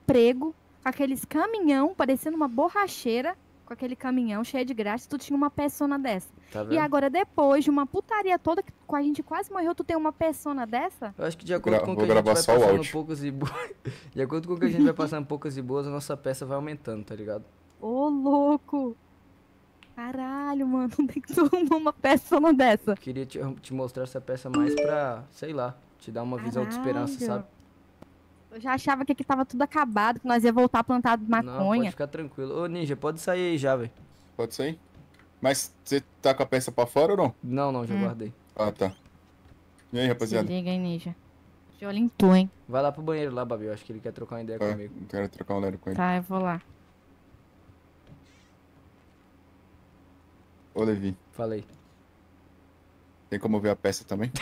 emprego, com aqueles caminhão, parecendo uma borracheira, com aquele caminhão cheio de graxa, tu tinha uma persona dessa. Tá E vendo? agora, depois de uma putaria toda que a gente quase morreu, tu tem uma persona dessa? Eu acho que de acordo com o que Vou a gente gravar vai só o passando áudio. poucas e boas. De acordo com o que a gente vai passando poucas e boas, a nossa peça vai aumentando, tá ligado? Ô, louco! Caralho, mano, tem que tomar uma persona dessa. Queria te mostrar essa peça mais pra, sei lá, te dar uma visão de esperança, Caralho. sabe? Eu já achava que aqui tava tudo acabado, que nós ia voltar a plantar Não, pode maconha. ficar tranquilo. Ô, Ninja, pode sair aí já, velho. Pode sair? Mas você tá com a peça pra fora ou não? Não, já guardei. Ah, tá. E aí, Se rapaziada? liga, hein, Ninja. De olho em tu, hein. Vai lá pro banheiro lá, Babi. Eu acho que ele quer trocar uma ideia comigo. Não quero trocar um lero com ele. Tá, eu vou lá. Ô, Levi, Falei. tem como ver a peça também?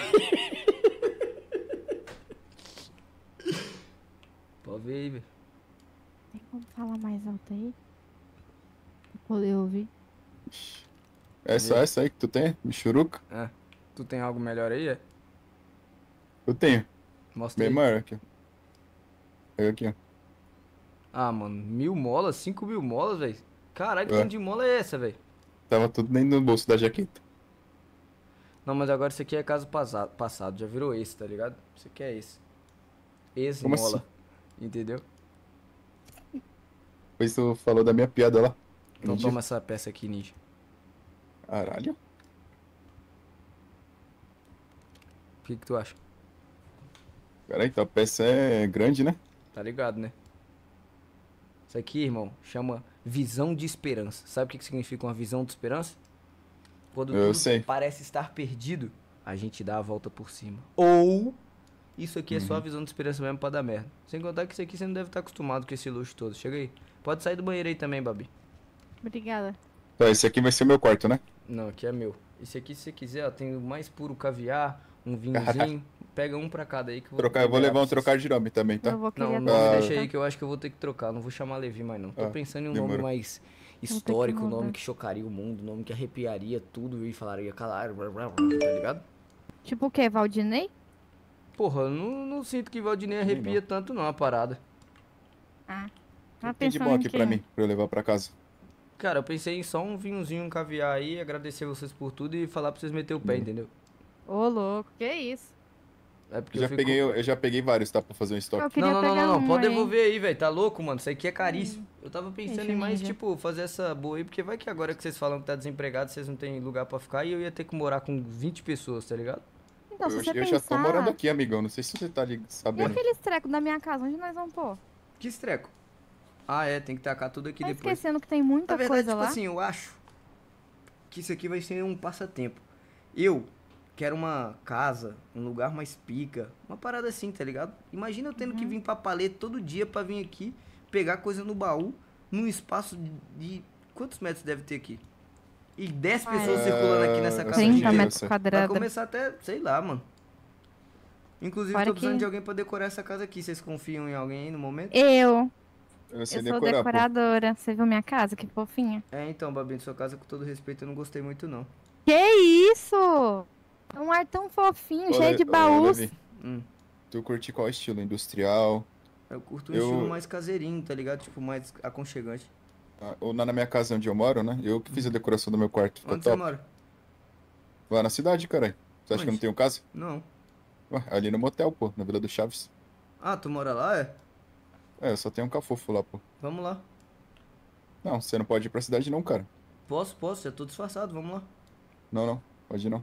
Pode ver aí, velho. Tem como falar mais alto aí? Pra poder ouvir. É só essa aí que tu tem? Michuruca? Ah, tu tem algo melhor aí, é? Eu tenho. Mostra Bem aí. maior aqui, ó. Pega aqui, ó. Ah, mano, 1000 molas? 5000 molas, velho? Caralho, que É. tanto de mola é essa, velho? Tava tudo dentro do bolso da jaqueta. Não, mas agora isso aqui é caso passado. Já virou esse, tá ligado? Isso aqui é esse. Esse Como mola. assim? Entendeu? Depois tu falou da minha piada lá. Então Entendi. toma essa peça aqui, Ninja. Caralho. O que tu acha? Peraí, então a peça é grande, né? Tá ligado, né? Isso aqui, irmão, chama visão de esperança. Sabe o que significa uma visão de esperança? Quando Eu tudo sei. parece estar perdido, a gente dá a volta por cima. Ou isso aqui é só a visão de esperança mesmo pra dar merda. Sem contar que isso aqui você não deve estar acostumado com esse luxo todo. Chega aí. Pode sair do banheiro aí também, Babi. Obrigada. Tá, esse aqui vai ser o meu quarto, né? Não, aqui é meu. Esse aqui, se você quiser, ó, tem o mais puro caviar, um vinhozinho. Pega um pra cada aí que eu vou Eu vou liberar levar pra um vocês. trocar de nome também, tá? Eu vou Não, querer o nome até deixa tá? aí que eu acho que eu vou ter que trocar. Não vou chamar Levi mais não. Tô Ah, pensando em um demorou. nome mais que histórico, um nome mudar. que chocaria o mundo, um nome que arrepiaria tudo e falaria caralho, tá ligado? Tipo o quê? Valdinei? Porra, eu não sinto que Valdinei arrepia tanto não a parada. Ah. O Tá que tem de bom pensando em aqui quê? pra mim, pra eu levar pra casa? Cara, eu pensei em só um vinhozinho, um caviar aí, agradecer vocês por tudo e falar pra vocês meter o pé, entendeu? Ô, louco, que isso? É porque Eu já peguei vários, tá? Pra fazer um Eu estoque. queria pegar não, um pode aí. devolver aí, velho, tá louco, mano, isso aqui é caríssimo. Eu tava pensando Deixa, em mais, Ninja. tipo, fazer essa boa aí, porque vai que agora que vocês falam que tá desempregado, vocês não tem lugar pra ficar e eu ia ter que morar com 20 pessoas, tá ligado? Então, se você Eu já tô morando pensar... aqui, amigão. Não sei se você tá ali E sabendo. aqueles trecos da minha casa, onde nós vamos pôr? Que estreco. Ah, é, tem que tacar tudo aqui Tá depois. esquecendo que tem muita Na verdade, coisa tipo lá? assim, eu acho que isso aqui vai ser um passatempo. Eu quero uma casa, um lugar mais pica, uma parada assim, tá ligado? Imagina eu tendo que vir pra Paleta todo dia pra vir aqui, pegar coisa no baú, num espaço de... Quantos metros deve ter aqui? E 10 pessoas circulando aqui nessa eu casa sei, 30 eu gigante. metros sei. Vai quadrados. começar até, sei lá, mano. Inclusive, Fora tô precisando que- de alguém pra decorar essa casa aqui. Vocês confiam em alguém aí no momento? Eu sei Eu sou decorar, pô. decoradora. Você viu minha casa? Que fofinha. É, então, Babi, de sua casa, com todo respeito, eu não gostei muito, não. Que isso? É um ar tão fofinho, cheio de Ô, baús. Levi, Hum. tu curte qual estilo? Industrial? Eu curto um Eu- estilo mais caseirinho, tá ligado? Tipo, mais aconchegante. Ou na minha casa onde eu moro, né? Eu que fiz a decoração do meu quarto. Ficou Onde você top. mora? Lá na cidade, caralho. Você acha que eu não Onde? tenho casa? Não. Ué, ali no motel, pô. Na Vila do Chaves. Ah, tu mora lá, é? É, eu só tenho um cafofo lá, pô. Vamos lá. Não, você não pode ir pra cidade não, cara. Posso, já tô disfarçado, vamos lá. Não, pode ir não.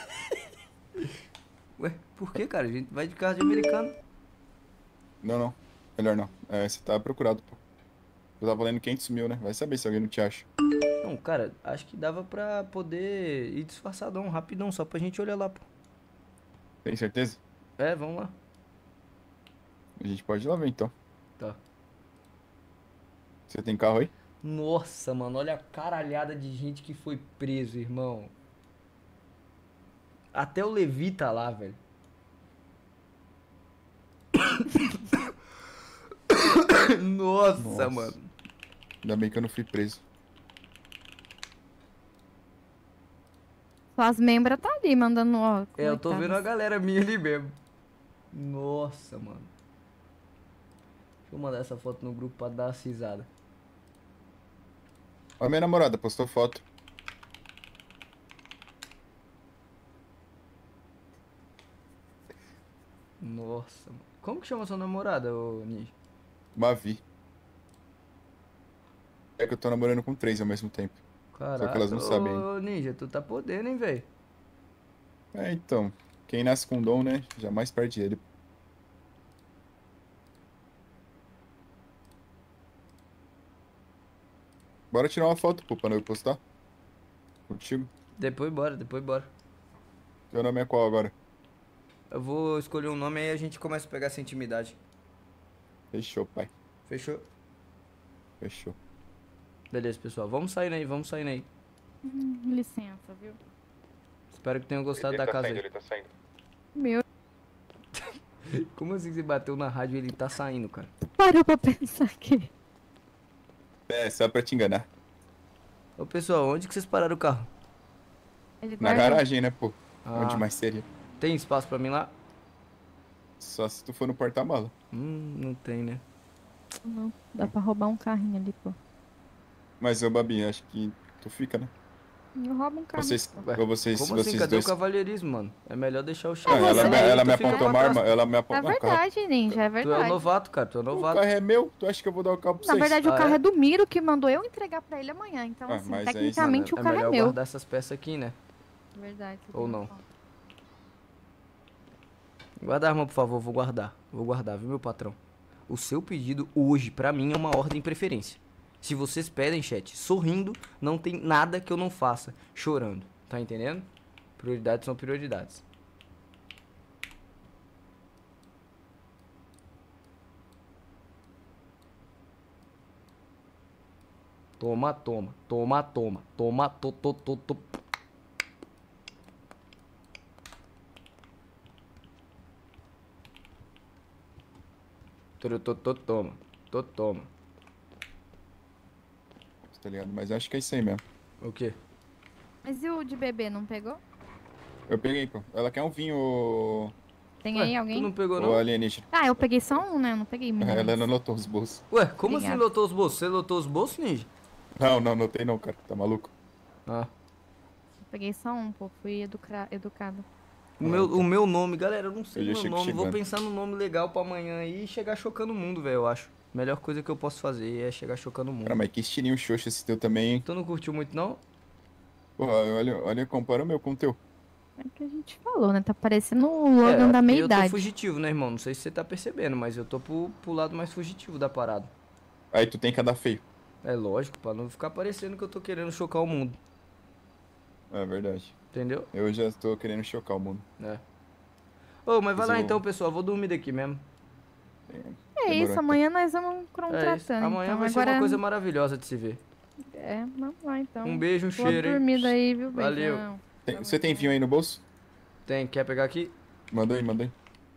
Ué, por que, cara? A gente vai de carro de americano. Não. Melhor não. É, você tá procurado, pô. Eu tava valendo 500 mil, né? Vai saber se alguém não te acha. Não, cara, acho que dava pra poder ir disfarçadão, rapidão, só pra gente olhar lá, pô. Tem certeza? É, vamos lá. A gente pode ir lá ver, então. Tá. Você tem carro aí? Nossa, mano, olha a caralhada de gente que foi preso, irmão. Até o Levi tá lá, velho. Nossa, mano. Ainda bem que eu não fui preso. Suas membras tá ali mandando, ó. É, eu tô coitadas. vendo a galera minha ali mesmo. Nossa, mano. Deixa eu mandar essa foto no grupo pra dar uma risada. Ó, minha namorada postou foto. Nossa, mano. Como que chama sua namorada, ô Ninja? Mavi. É que eu tô namorando com 3 ao mesmo tempo. Só que elas Caraca, não sabem ainda. ô Ninja, tu tá podendo, hein, velho? É, então. Quem nasce com dom, né? Jamais perde ele. Bora tirar uma foto, pô, pra eu postar. Contigo. Depois bora, depois bora. Teu nome é qual agora? Eu vou escolher um nome aí a gente começa a pegar essa intimidade. Fechou, pai. Fechou? Fechou. Beleza, pessoal. Vamos saindo aí, vamos saindo aí. Licença, viu? Espero que tenham gostado da casa aí. Ele tá saindo. Meu, Como assim você bateu na rádio e ele tá saindo, cara? parou pra pensar aqui. É, só pra te enganar. Ô, pessoal, onde que vocês pararam o carro? Ele Na guardou. garagem, né, pô? Ah. Onde mais seria? Tem espaço pra mim lá? Só se tu for no porta-mala. Não tem, né? Não, dá pra roubar um carrinho ali, pô. Mas, ô, Babi, acho que tu fica, né? Eu roubo um carrinho. Vocês, Ué, ou vocês, Como assim? vocês Cadê dois... o cavalheirismo, mano? É melhor deixar o Ah, chefe. você- ela tu me fica apontou pra uma trás. arma, ela me É apontou... Não, o carro- verdade, Ninja, é Tu é verdade. novato, cara. Tu é o novato. carro é meu, tu acha que eu vou dar o carro pra Na vocês? verdade, o Ah, carro é? é do Miro que mandou eu entregar pra ele amanhã. Então, Ah, assim, mas é isso, tecnicamente Mano, o carro é melhor meu. guardar essas peças aqui, né? Verdade. você Ou tem não? razão. Guarda a arma, por favor. Vou guardar. Vou guardar, viu, meu patrão? O seu pedido hoje, pra mim, é uma ordem de preferência. Se vocês pedem, chat, sorrindo, não tem nada que eu não faça chorando. Tá entendendo? Prioridades são prioridades. Toma, toma, toma, toma, toma, to. Toma, toma. Tá ligado? Mas eu acho que é isso aí mesmo. O quê? Mas e o de bebê, não pegou? Eu peguei, pô. Ela quer um vinho, Tem Ué, aí tu alguém? não pegou, ô não? alienígena. Ah, eu peguei só um, né? Eu não peguei milhões. Ela não notou os bolsos. Ué, como assim Obrigada. lotou os bolsos? Você lotou os bolsos, Ninja? Não, notei não, cara. Tá maluco? Ah. Eu peguei só um, pô. Fui educado. O meu nome, galera, eu não sei Eu já o meu chego nome. Vou chegando. pensar no nome legal pra amanhã aí e chegar chocando o mundo, velho, eu acho. Melhor coisa que eu posso fazer é chegar chocando o mundo. Cara, mas que estilinho xoxo esse teu também, hein? Tu não curtiu muito, não? Porra, olha, compara o meu com o teu. É o que a gente falou, né? Tá parecendo o Logan da eu tô meia-idade. fugitivo, né, irmão? Não sei se você tá percebendo, mas eu tô pro lado mais fugitivo da parada. Aí tu tem que andar feio. É lógico, pra não ficar parecendo que eu tô querendo chocar o mundo. É verdade. Entendeu? Eu já tô querendo chocar o mundo. É. Ô, mas vai lá eu- então, pessoal. Vou dormir daqui mesmo. É Demorou, isso, então. amanhã nós vamos É isso. contratando. Amanhã então. vai ser Agora... uma coisa maravilhosa de se ver. É, vamos lá então. Um beijo, um Boa cheiro, hein? dormida aí, viu? Valeu. Beijão. Você tem vinho aí no bolso? Tem, quer pegar aqui? Manda aí.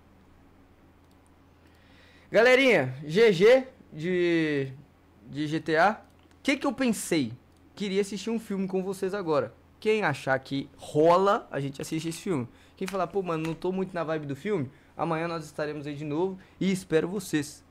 Galerinha, GG de GTA. O que eu pensei? Queria assistir um filme com vocês agora. Quem achar que rola, a gente assiste esse filme. Quem falar, pô, mano, não tô muito na vibe do filme, amanhã nós estaremos aí de novo e espero vocês.